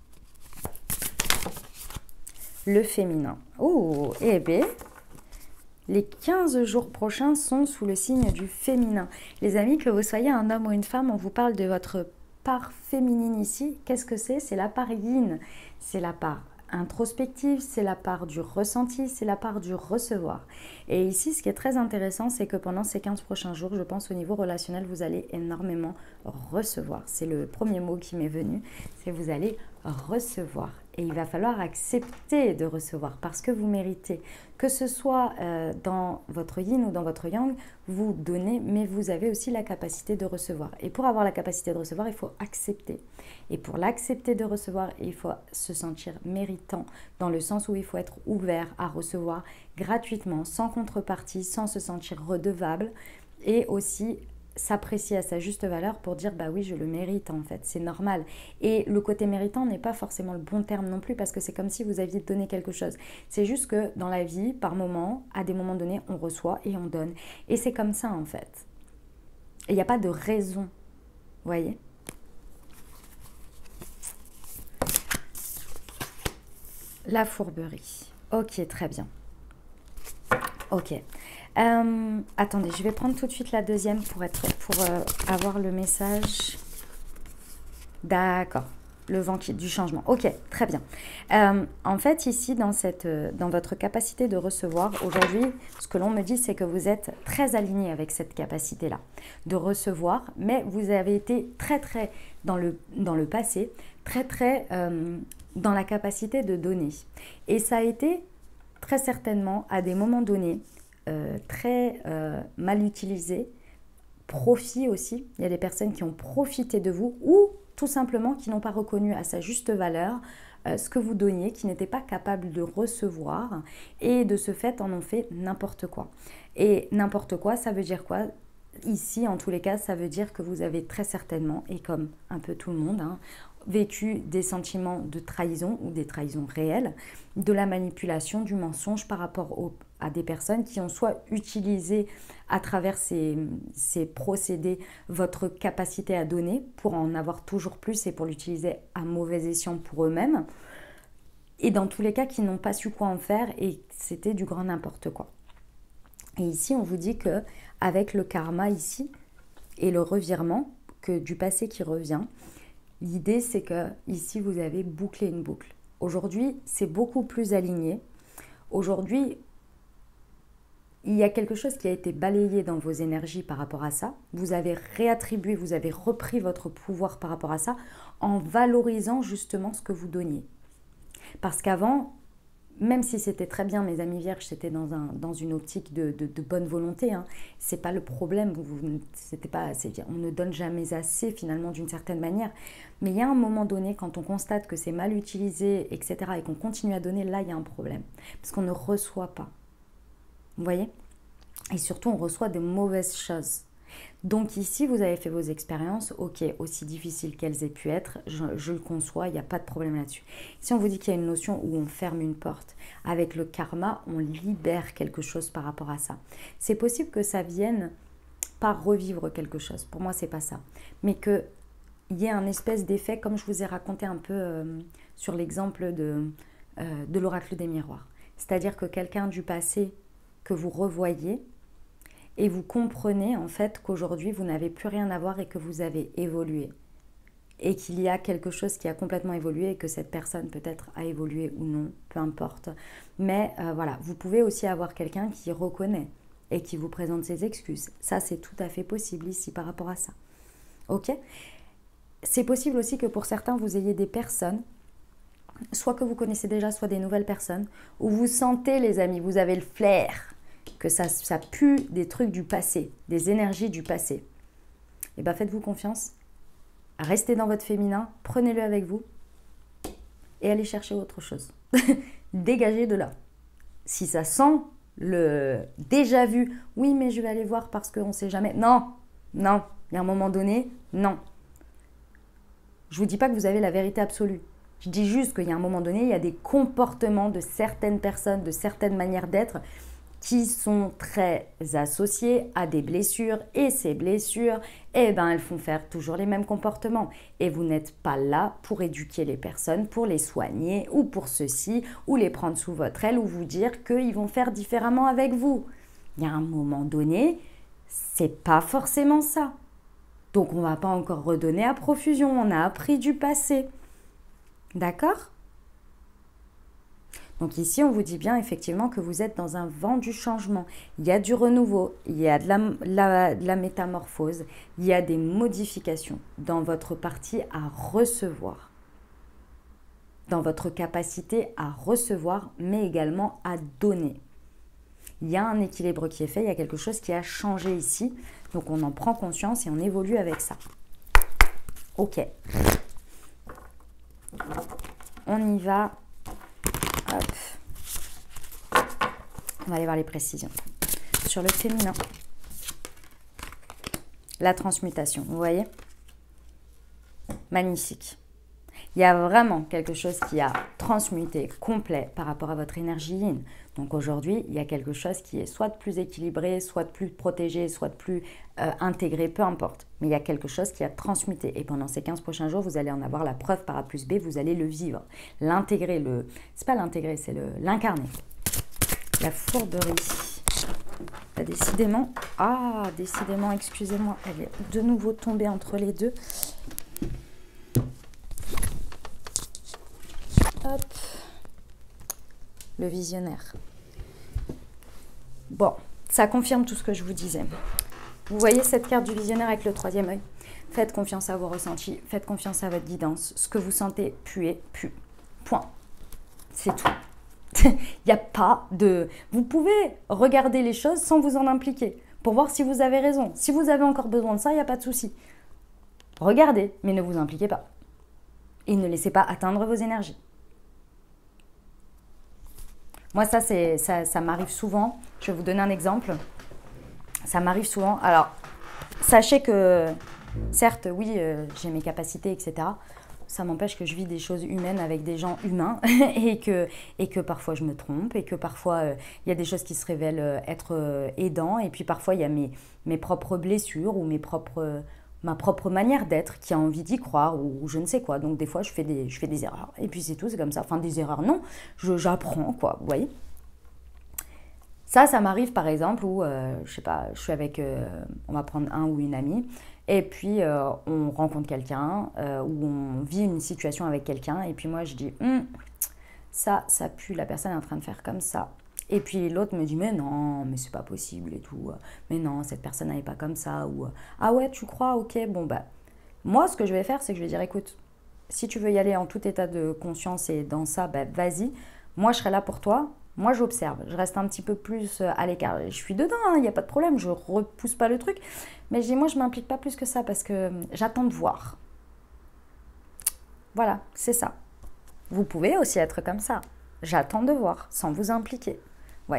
A: Le féminin. Oh, eh bien, les 15 jours prochains sont sous le signe du féminin. Les amis, que vous soyez un homme ou une femme, on vous parle de votre part féminine ici. Qu'est-ce que c'est? C'est la part yin. C'est la part introspective, c'est la part du ressenti, c'est la part du recevoir. Et ici, ce qui est très intéressant, c'est que pendant ces 15 prochains jours, je pense au niveau relationnel, vous allez énormément recevoir. C'est le premier mot qui m'est venu, c'est vous allez recevoir. Et il va falloir accepter de recevoir parce que vous méritez. Que ce soit dans votre yin ou dans votre yang, vous donnez, mais vous avez aussi la capacité de recevoir. Et pour avoir la capacité de recevoir, il faut accepter. Et pour l'accepter de recevoir, il faut se sentir méritant, dans le sens où il faut être ouvert à recevoir gratuitement, sans contrepartie, sans se sentir redevable, et aussi s'apprécier à sa juste valeur pour dire bah oui, je le mérite en fait, c'est normal. Et le côté méritant n'est pas forcément le bon terme non plus, parce que c'est comme si vous aviez donné quelque chose. C'est juste que dans la vie, par moment, à des moments donnés, on reçoit et on donne. Et c'est comme ça en fait. Et il n'y a pas de raison, vous voyez. La fourberie. Ok, très bien. Ok. Attendez, je vais prendre tout de suite la deuxième pour avoir le message. D'accord. Le vent du changement. Ok, très bien. En fait, ici, dans votre capacité de recevoir, aujourd'hui, ce que l'on me dit, c'est que vous êtes très aligné avec cette capacité-là de recevoir, mais vous avez été très dans le passé, très dans la capacité de donner. Et ça a été très certainement, à des moments donnés, très mal utilisé, profit aussi. Il y a des personnes qui ont profité de vous ou tout simplement qui n'ont pas reconnu à sa juste valeur ce que vous donniez, qui n'étaient pas capables de recevoir et de ce fait en ont fait n'importe quoi. Et n'importe quoi, ça veut dire quoi? Ici, en tous les cas, ça veut dire que vous avez très certainement, et comme un peu tout le monde, vécu des sentiments de trahison ou des trahisons réelles, de la manipulation, du mensonge par rapport à des personnes qui ont soit utilisé à travers ces procédés votre capacité à donner pour en avoir toujours plus et pour l'utiliser à mauvais escient pour eux-mêmes, et dans tous les cas qui n'ont pas su quoi en faire et c'était du grand n'importe quoi. Et ici on vous dit que avec le karma ici et le revirement que du passé qui revient, l'idée, c'est que ici, vous avez bouclé une boucle. Aujourd'hui, c'est beaucoup plus aligné. Aujourd'hui, il y a quelque chose qui a été balayé dans vos énergies par rapport à ça. Vous avez réattribué, vous avez repris votre pouvoir par rapport à ça en valorisant justement ce que vous donniez. Parce qu'avant, même si c'était très bien, mes amis vierges, c'était dans une optique de bonne volonté, c'est pas le problème, on ne donne jamais assez finalement d'une certaine manière, mais il y a un moment donné, quand on constate que c'est mal utilisé, etc., et qu'on continue à donner, là il y a un problème, parce qu'on ne reçoit pas, vous voyez, et surtout on reçoit de mauvaises choses. Donc ici, vous avez fait vos expériences, ok, aussi difficiles qu'elles aient pu être, je le conçois, il n'y a pas de problème là-dessus. Si on vous dit qu'il y a une notion où on ferme une porte, avec le karma, on libère quelque chose par rapport à ça. C'est possible que ça vienne pas revivre quelque chose, pour moi c'est pas ça, mais qu'il y ait un espèce d'effet, comme je vous ai raconté un peu sur l'exemple de l'oracle des miroirs. C'est-à-dire que quelqu'un du passé que vous revoyez, et vous comprenez en fait qu'aujourd'hui vous n'avez plus rien à voir et que vous avez évolué. Et qu'il y a quelque chose qui a complètement évolué et que cette personne peut-être a évolué ou non, peu importe. Mais voilà, vous pouvez aussi avoir quelqu'un qui reconnaît et qui vous présente ses excuses. Ça, c'est tout à fait possible ici par rapport à ça. Ok ? c'est possible aussi que pour certains, vous ayez des personnes, soit que vous connaissez déjà, soit des nouvelles personnes, où vous sentez, les amis, vous avez le flair, que ça pue des trucs du passé, des énergies du passé. Et bien, faites-vous confiance, restez dans votre féminin, prenez-le avec vous et allez chercher autre chose. Dégagez de là. Si ça sent le déjà vu, oui, mais je vais aller voir parce qu'on ne sait jamais. Non, non, il y a un moment donné, non. Je ne vous dis pas que vous avez la vérité absolue. Je dis juste qu'il y a un moment donné, il y a des comportements de certaines personnes, de certaines manières d'être qui sont très associées à des blessures. Et ces blessures, eh ben, elles font faire toujours les mêmes comportements. Et vous n'êtes pas là pour éduquer les personnes, pour les soigner ou pour ceci, ou les prendre sous votre aile ou vous dire qu'ils vont faire différemment avec vous. Il y a un moment donné, c'est pas forcément ça. Donc on ne va pas encore redonner à profusion, on a appris du passé. D'accord ? Donc ici, on vous dit bien effectivement que vous êtes dans un vent du changement. Il y a du renouveau, il y a de la métamorphose, il y a des modifications dans votre partie à recevoir, dans votre capacité à recevoir, mais également à donner. Il y a un équilibre qui est fait, il y a quelque chose qui a changé ici. Donc on en prend conscience et on évolue avec ça. Ok. On y va. Hop. On va aller voir les précisions. Sur le féminin. La transmutation, vous voyez? Magnifique. Il y a vraiment quelque chose qui a transmuté complet par rapport à votre énergie yin. Donc aujourd'hui, il y a quelque chose qui est soit de plus équilibré, soit de plus protégé, soit de plus intégré, peu importe. Mais il y a quelque chose qui a transmuté. Et pendant ces 15 prochains jours, vous allez en avoir la preuve par A plus B, vous allez le vivre. L'intégrer, c'est pas l'intégrer, c'est l'incarner. La fourberie. Décidément, décidément, excusez-moi, elle est de nouveau tombée entre les deux. Hop. Le visionnaire. Bon, ça confirme tout ce que je vous disais. Vous voyez cette carte du visionnaire avec le troisième œil? Faites confiance à vos ressentis, faites confiance à votre guidance. Ce que vous sentez pue. Point. C'est tout. Il n'y a pas de... Vous pouvez regarder les choses sans vous en impliquer pour voir si vous avez raison. Si vous avez encore besoin de ça, il n'y a pas de souci. Regardez, mais ne vous impliquez pas. Et ne laissez pas atteindre vos énergies. Moi, ça m'arrive souvent. Je vais vous donner un exemple. Ça m'arrive souvent. Alors, sachez que, certes, oui, j'ai mes capacités, etc. Ça m'empêche que je vis des choses humaines avec des gens humains et que parfois je me trompe et que parfois il y a des choses qui se révèlent être aidants et puis parfois il y a mes propres blessures ou ma propre manière d'être qui a envie d'y croire ou je ne sais quoi. Donc des fois je fais des erreurs et puis c'est tout, c'est comme ça. Enfin des erreurs non, j'apprends quoi, vous voyez. Ça m'arrive par exemple où, je sais pas, je suis avec, on va prendre un ou une amie et puis on rencontre quelqu'un ou on vit une situation avec quelqu'un et puis moi je dis ça pue, la personne est en train de faire comme ça. Et puis l'autre me dit mais non, mais c'est pas possible et tout, mais non, cette personne n'est pas comme ça ou ah ouais tu crois, ok, bon bah moi ce que je vais faire c'est que je vais dire écoute, si tu veux y aller en tout état de conscience et dans ça, bah vas-y, moi je serai là pour toi. Moi, j'observe, je reste un petit peu plus à l'écart. Je suis dedans, il n'y a pas de problème, je ne repousse pas le truc. Mais je dis, moi, je ne m'implique pas plus que ça parce que j'attends de voir. Voilà, c'est ça. Vous pouvez aussi être comme ça. J'attends de voir, sans vous impliquer. Vous voyez ?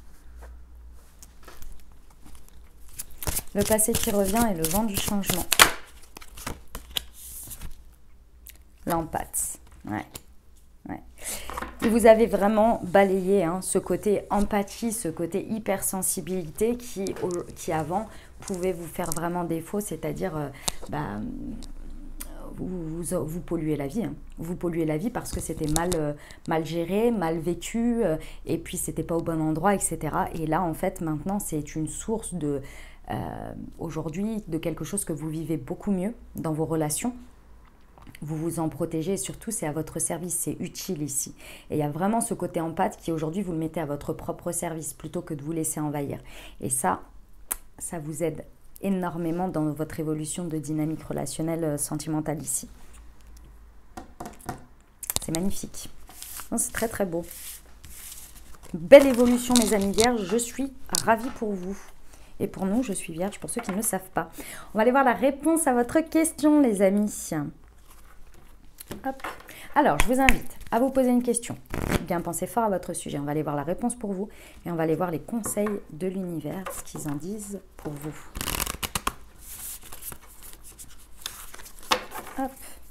A: Le passé qui revient et le vent du changement. L'empathie. Ouais. Et vous avez vraiment balayé ce côté empathie, ce côté hypersensibilité qui avant pouvait vous faire vraiment défaut, c'est-à-dire vous polluez la vie. Vous polluez la vie parce que c'était mal géré, mal vécu, et puis c'était pas au bon endroit, etc. Et là, en fait, maintenant, c'est une source aujourd'hui de quelque chose que vous vivez beaucoup mieux dans vos relations. Vous vous en protégez et surtout c'est à votre service, c'est utile ici. Et il y a vraiment ce côté empathe qui aujourd'hui vous le mettez à votre propre service plutôt que de vous laisser envahir. Et ça vous aide énormément dans votre évolution de dynamique relationnelle sentimentale ici. C'est magnifique. C'est très très beau. Belle évolution mes amis vierges, je suis ravie pour vous. Et pour nous, je suis vierge, pour ceux qui ne le savent pas. On va aller voir la réponse à votre question les amis. Hop. Alors, je vous invite à vous poser une question. Bien pensez fort à votre sujet. On va aller voir la réponse pour vous et on va aller voir les conseils de l'univers, ce qu'ils en disent pour vous. Hop.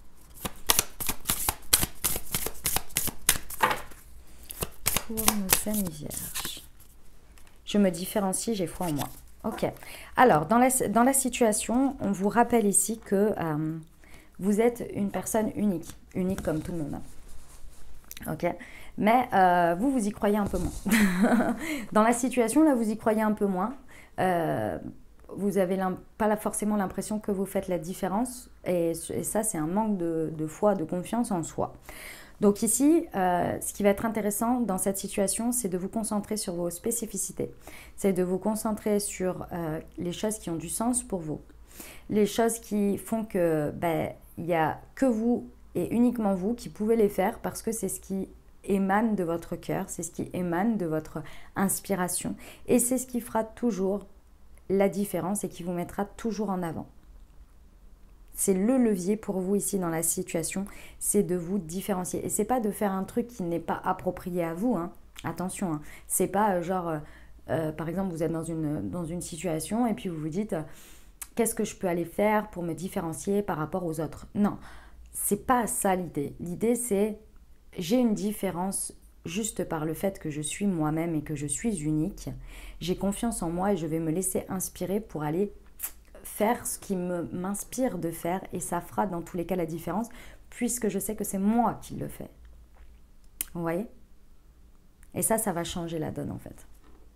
A: Pour nos amis vierges. Je me différencie, j'ai foi en moi. Ok. Alors, dans la situation, on vous rappelle ici que vous êtes une personne unique. Unique comme tout le monde. Ok. Mais vous y croyez un peu moins. Dans la situation, là, vous y croyez un peu moins. Vous n'avez pas forcément l'impression que vous faites la différence. Et ça, c'est un manque de foi, de confiance en soi. Donc ici, ce qui va être intéressant dans cette situation, c'est de vous concentrer sur vos spécificités. C'est de vous concentrer sur les choses qui ont du sens pour vous. Les choses qui font que il n'y a que vous et uniquement vous qui pouvez les faire parce que c'est ce qui émane de votre cœur, c'est ce qui émane de votre inspiration. Et c'est ce qui fera toujours la différence et qui vous mettra toujours en avant. C'est le levier pour vous ici dans la situation, c'est de vous différencier. Et c'est pas de faire un truc qui n'est pas approprié à vous, hein. Attention, hein. C'est pas genre, par exemple, vous êtes dans une situation et puis vous vous dites, qu'est-ce que je peux aller faire pour me différencier par rapport aux autres? Non, c'est pas ça l'idée. L'idée c'est, j'ai une différence juste par le fait que je suis moi-même et que je suis unique. J'ai confiance en moi et je vais me laisser inspirer pour aller faire ce qui m'inspire de faire et ça fera dans tous les cas la différence puisque je sais que c'est moi qui le fais. Vous voyez? Et ça va changer la donne en fait.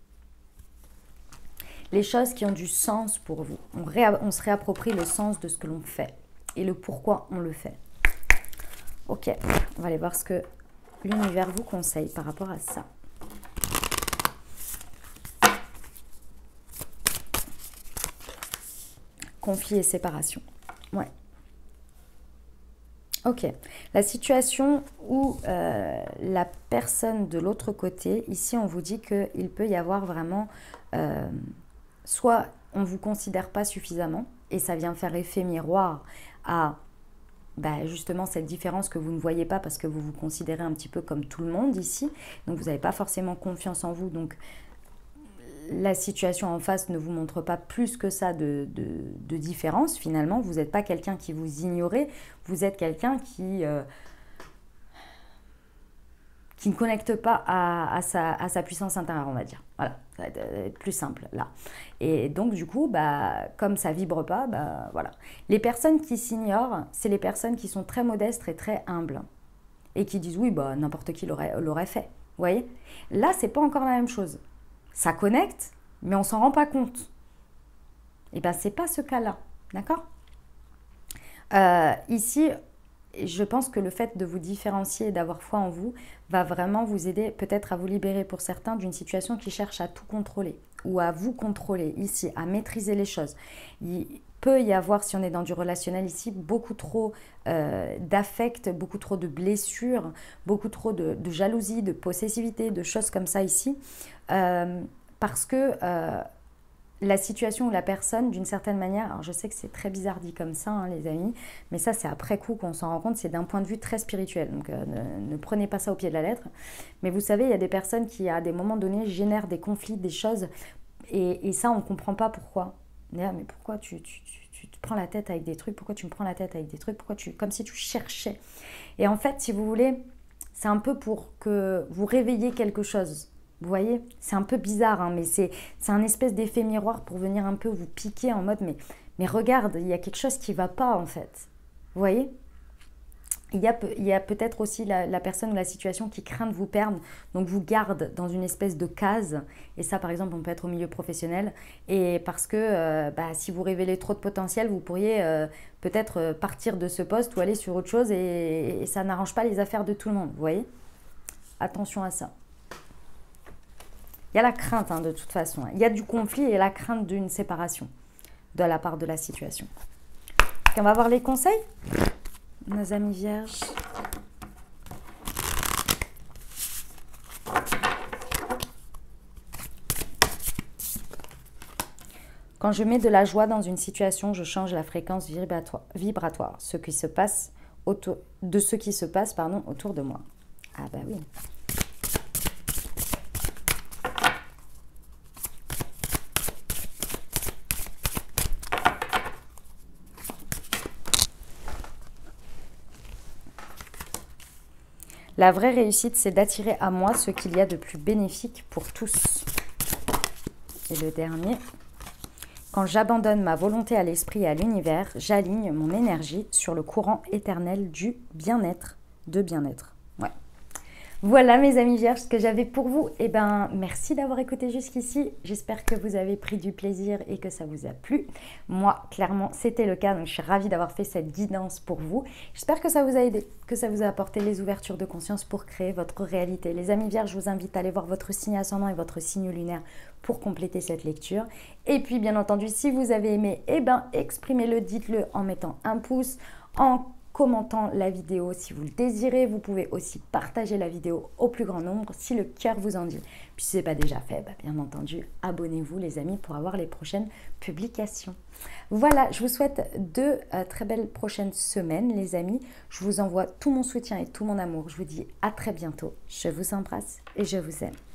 A: Les choses qui ont du sens pour vous. On se réapproprie le sens de ce que l'on fait et le pourquoi on le fait. Ok, on va aller voir ce que l'univers vous conseille par rapport à ça. Conflit et séparation. Ouais. Ok. La situation où la personne de l'autre côté, ici on vous dit qu'il peut y avoir vraiment, soit on ne vous considère pas suffisamment et ça vient faire effet miroir à justement cette différence que vous ne voyez pas parce que vous vous considérez un petit peu comme tout le monde ici. Donc vous n'avez pas forcément confiance en vous. Donc la situation en face ne vous montre pas plus que ça de différence finalement. Vous n'êtes pas quelqu'un qui vous ignorez, vous êtes quelqu'un qui ne connecte pas à sa puissance intérieure, on va dire. Voilà, ça va être plus simple là. Et donc du coup, comme ça vibre pas, voilà. Les personnes qui s'ignorent, c'est les personnes qui sont très modestes et très humbles. Et qui disent oui, n'importe qui l'aurait fait. Vous voyez? Là, c'est pas encore la même chose. Ça connecte, mais on ne s'en rend pas compte. Et c'est pas ce cas-là, d'accord? Ici, je pense que le fait de vous différencier et d'avoir foi en vous va vraiment vous aider peut-être à vous libérer pour certains d'une situation qui cherche à tout contrôler ou à vous contrôler ici, à maîtriser les choses. Il peut y avoir, si on est dans du relationnel ici, beaucoup trop d'affect, beaucoup trop de blessures, beaucoup trop de jalousie, de possessivité, de choses comme ça ici. Parce que la situation ou la personne, d'une certaine manière, alors je sais que c'est très bizarre dit comme ça, hein, les amis, mais ça c'est après coup qu'on s'en rend compte, c'est d'un point de vue très spirituel, donc ne prenez pas ça au pied de la lettre. Mais vous savez, il y a des personnes qui à des moments donnés génèrent des conflits, des choses, et ça on ne comprend pas pourquoi. Mais pourquoi tu te prends la tête avec des trucs, pourquoi tu me prends la tête avec des trucs, comme si tu cherchais. Et en fait, si vous voulez, c'est un peu pour que vous réveilliez quelque chose. Vous voyez, c'est un peu bizarre, hein, mais c'est un espèce d'effet miroir pour venir un peu vous piquer en mode mais regarde, il y a quelque chose qui ne va pas en fait. Vous voyez? Il y a peut-être aussi la personne ou la situation qui craint de vous perdre, donc vous garde dans une espèce de case. Et ça, par exemple, on peut être au milieu professionnel. Et parce que si vous révélez trop de potentiel, vous pourriez peut-être partir de ce poste ou aller sur autre chose et ça n'arrange pas les affaires de tout le monde. Vous voyez? Attention à ça. Il y a la crainte, hein, de toute façon. Il y a du conflit et la crainte d'une séparation. de la part de la situation. On va voir les conseils, nos amis vierges. Quand je mets de la joie dans une situation, je change la fréquence vibratoire, ce qui se passe autour de moi. Ah bah oui. La vraie réussite, c'est d'attirer à moi ce qu'il y a de plus bénéfique pour tous. Et le dernier, quand j'abandonne ma volonté à l'esprit et à l'univers, j'aligne mon énergie sur le courant éternel du bien-être, Ouais. Voilà mes amis vierges, ce que j'avais pour vous. Eh ben, merci d'avoir écouté jusqu'ici. J'espère que vous avez pris du plaisir et que ça vous a plu. Moi, clairement, c'était le cas. Donc, je suis ravie d'avoir fait cette guidance pour vous. J'espère que ça vous a aidé, que ça vous a apporté les ouvertures de conscience pour créer votre réalité. Les amis vierges, je vous invite à aller voir votre signe ascendant et votre signe lunaire pour compléter cette lecture. Et puis, bien entendu, si vous avez aimé, eh ben, exprimez-le, dites-le en mettant un pouce, en commentant la vidéo si vous le désirez. Vous pouvez aussi partager la vidéo au plus grand nombre si le cœur vous en dit. Puis si ce n'est pas déjà fait, bien entendu, abonnez-vous les amis pour avoir les prochaines publications. Voilà, je vous souhaite de très belles prochaines semaines les amis. Je vous envoie tout mon soutien et tout mon amour. Je vous dis à très bientôt. Je vous embrasse et je vous aime.